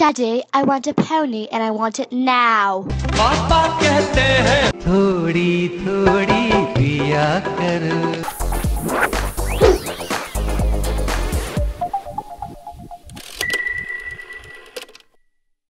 Daddy, I want a pony and I want it now. पापा कहते हैं थोड़ी थोड़ी पिया कर।